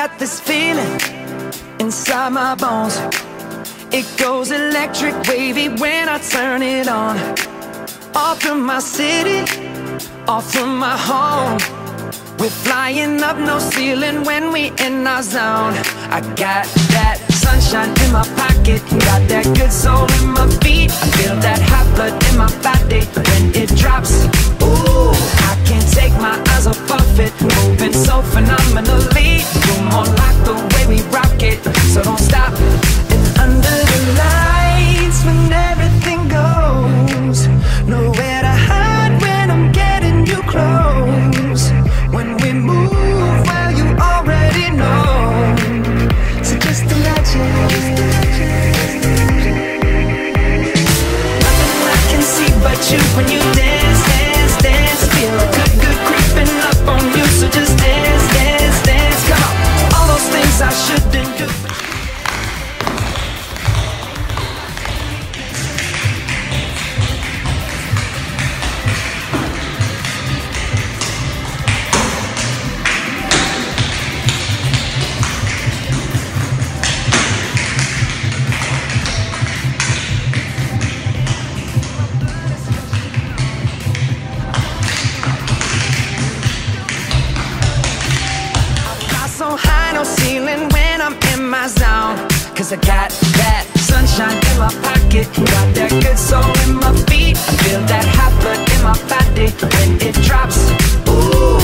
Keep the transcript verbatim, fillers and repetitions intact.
got this feeling inside my bones. It goes electric wavy when I turn it on. Off from my city, off from my home. We're flying up, no ceiling when we in our zone. I got that sunshine in my pocket, got that good soul in my feet. I feel that hot blood in my body when it drops. Ooh, I can't take my eyes off of it, moving so phenomenally. You're more like the way we rock it, so don't stop. And under the lights, when everything goes, nowhere to hide when I'm getting you close. When we move, well, you already know. So just imagine. Nothing I can see but you when you dance, dance, dance. Feel good, good creeping up on you. So just dance, dance, dance. Come on, all those things I shouldn't do. So high, no ceiling when I'm in my zone. Cause I got that sunshine in my pocket, got that good soul in my feet. I feel that hot blood in my body when it drops. Ooh,